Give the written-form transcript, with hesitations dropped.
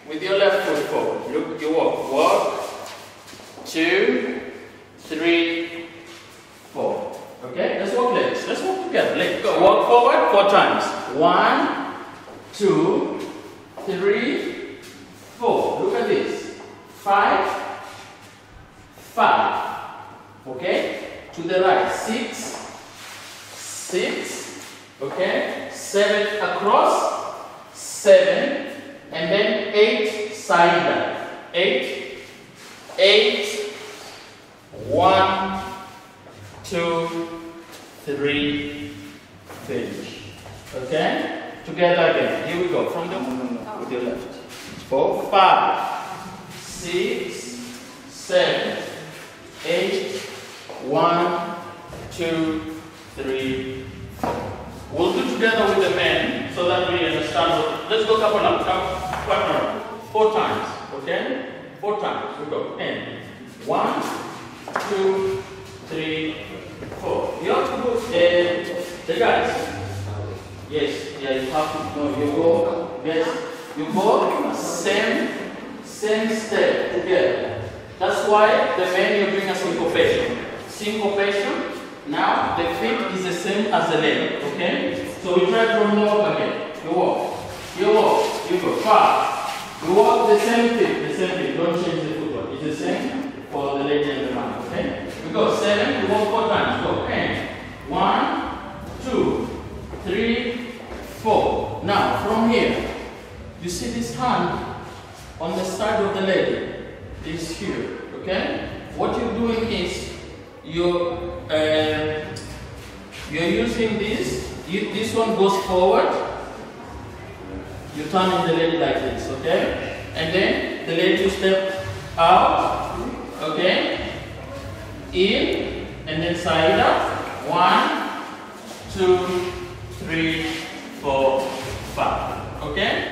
with your left foot forward. Look, you walk. Walk. 2, 3, 4. Okay? Let's walk legs. Let's walk together. Let's go. Walk forward 4 times. 1, 2, 3, 4. Look at this. 5, 5. Okay? To the right. 6, 6. Okay? 7 across. 7. And then 8 side down. 8. 8. 1, 2, 3. Finish. Okay? Together again. Here we go. From the with your left. 4, 5, 6, 7, 8, 1, 2, 3, 4. We'll do together with the men so that we understand. Let's go couple up. Partner. 4 times. Okay? 4 times. We go. And 1, 2, 3, 4. You have to go. The guys. Yes. Yeah. You have to. No. You go. Yes. You go. Same step together. That's why the men you bring a syncopation. Syncopation. Now the feet is the same as the leg. Okay. So we try from the walk again. You walk. You walk. You go. 5. You walk the same feet. Don't change the footwork. It's the same for the lady and the man. Okay. We go 7. You walk 4 times. Go. 10. 1, 2, 3, 4. Now from here, you see this hand on the side of the lady is here. Okay. What you're doing is you're using this. This one goes forward. You turn in the lady like this, okay? And then the lady step out, okay? In, and then side up. 1, 2, 3, 4, 5, okay?